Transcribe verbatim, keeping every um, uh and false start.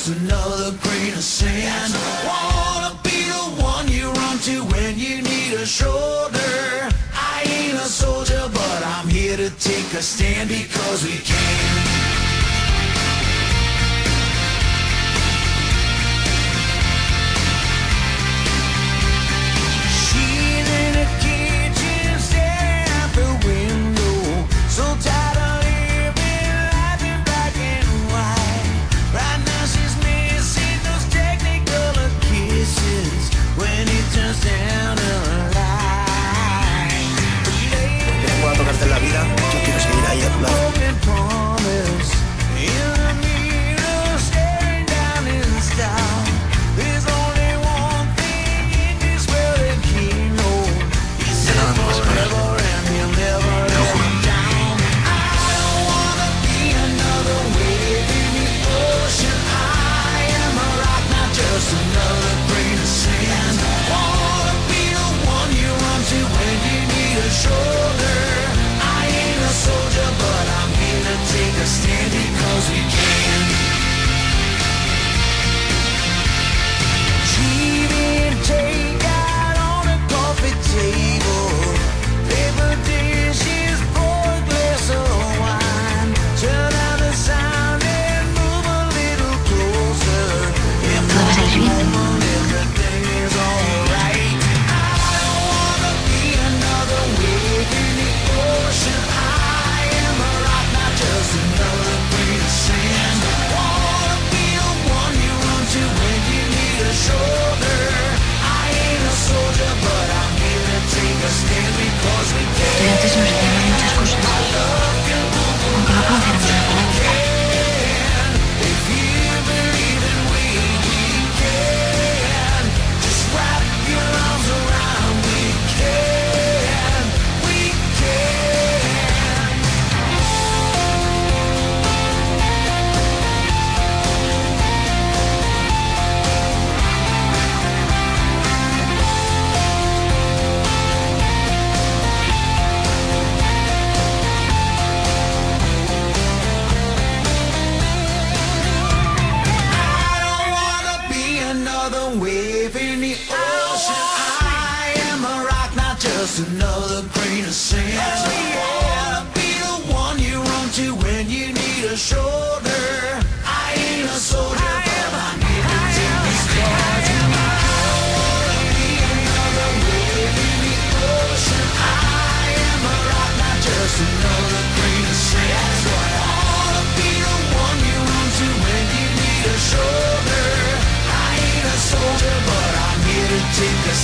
just another grain of sand. Wanna be the one you run to when you need a shoulder. I ain't a soldier, but I'm here to take a stand because we can. En la vida, yo quiero seguir ahí a tu lado. Ya nada me vas a parar. Te lo juro. Take a stand because we can. G V and take out on a coffee table. Paper dishes, pour a glass of wine. Turn down the sound and move a little closer. If the woman, everything is alright. I don't wanna be another wave in the ocean. I am a rock, not just another grain of sand. Wanna be the one you run to when you need a shoulder. I ain't a soldier, but I'm here to take a stand because we can. Estudiantes nos enseñan muchas cosas, aunque no conociéramos la palabra. If you believe in we, we can. Just wrap your arms around, we can. We can. I don't wanna be another wave in the ocean. I am a rock, not just another grain of sand. I wanna be the one you run to when you need a shoulder. I ain't a soldier, but I'm here to take these cards. I wanna be another wave in the ocean. I am a rock, not just another grain of sand. I wanna be the one you run to when you need a shoulder. I ain't a soldier, but I'm here to take a